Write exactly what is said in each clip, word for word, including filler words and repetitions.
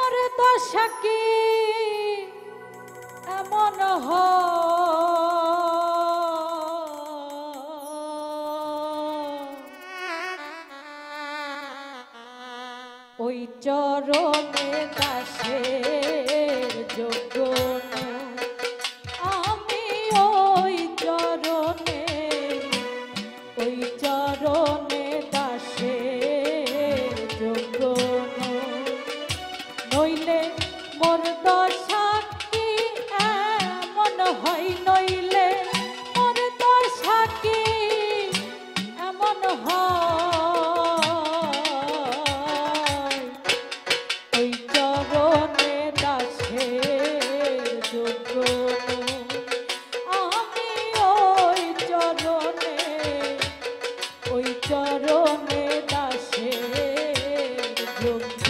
মোর দশা কি এমন ওই চরণে দাসের যোগ্য আমি ওই চরণে ওই চরণে দাসের যোগ্য নইলে মোর দশা কি এমন হয় নইলে মোর দশা কি এমন হয় ওই চরণে দাসের যোগ্য আমি ওই চরণে ওই চরণে দাসের যোগ্য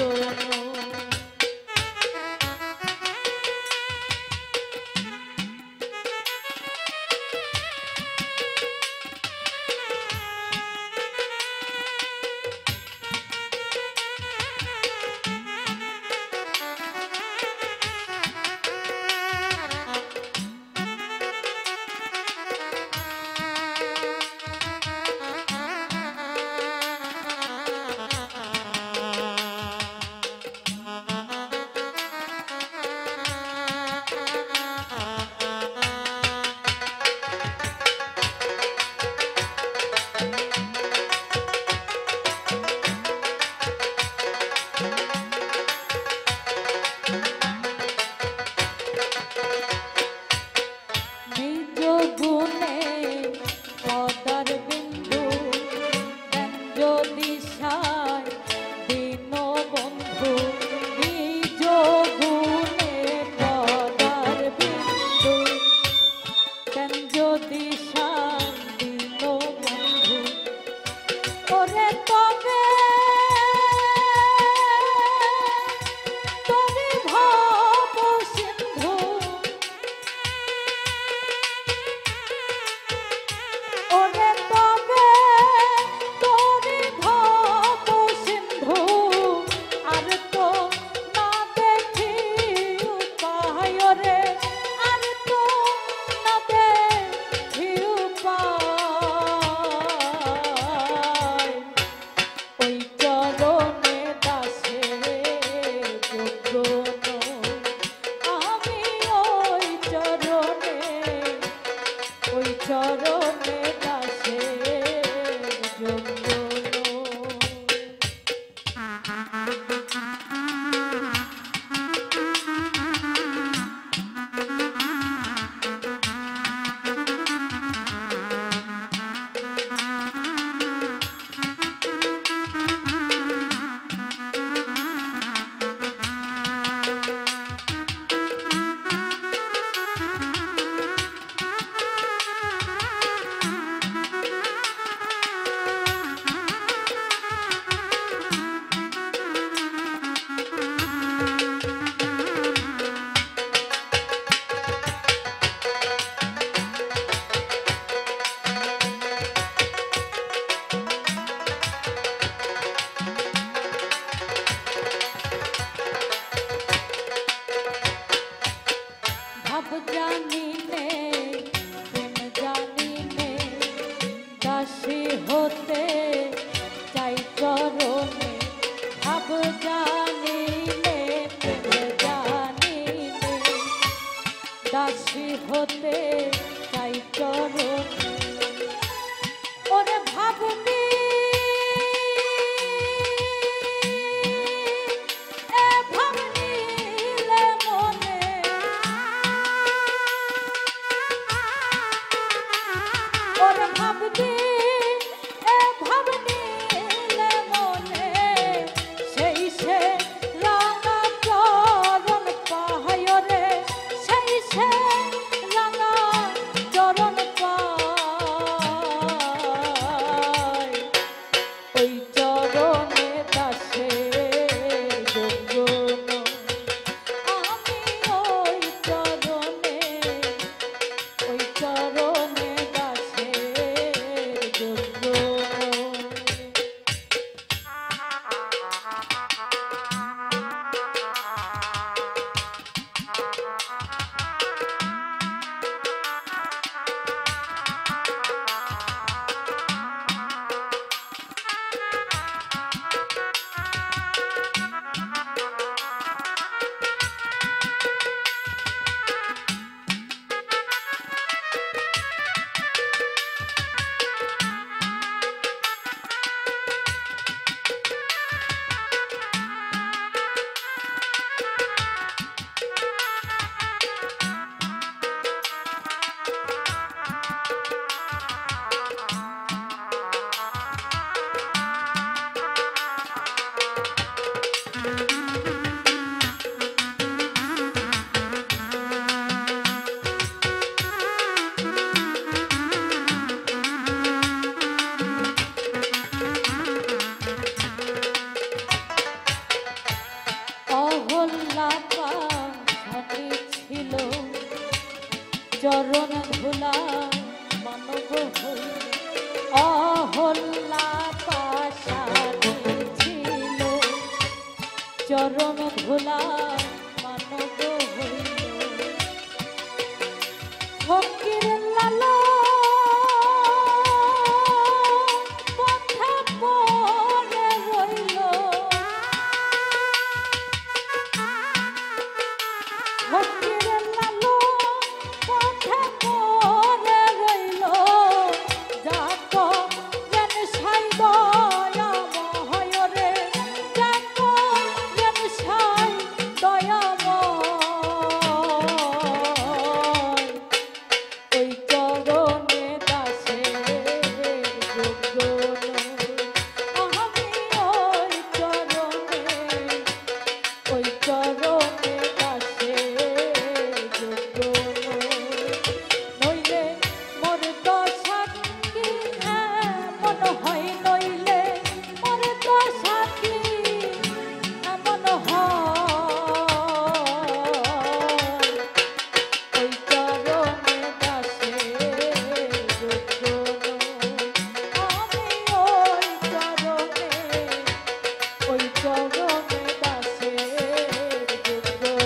দাসী হতে চাই চরণে ওরে ভাবনি এ ভাবনিলে মনে ওরে ভাবনি এ ভাবনিলে মনে সেই সে রাঙা চরণ পাহায় রে সেই সে রাঙা অহল্লা পাশানি ছিল চরণ ধুলা মানব হই অহল্লা পাশানি ছিল চরণ ধুলা মানব হইল ফকির লালা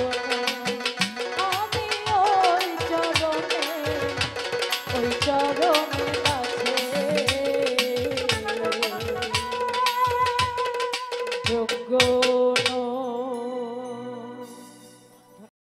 চরণ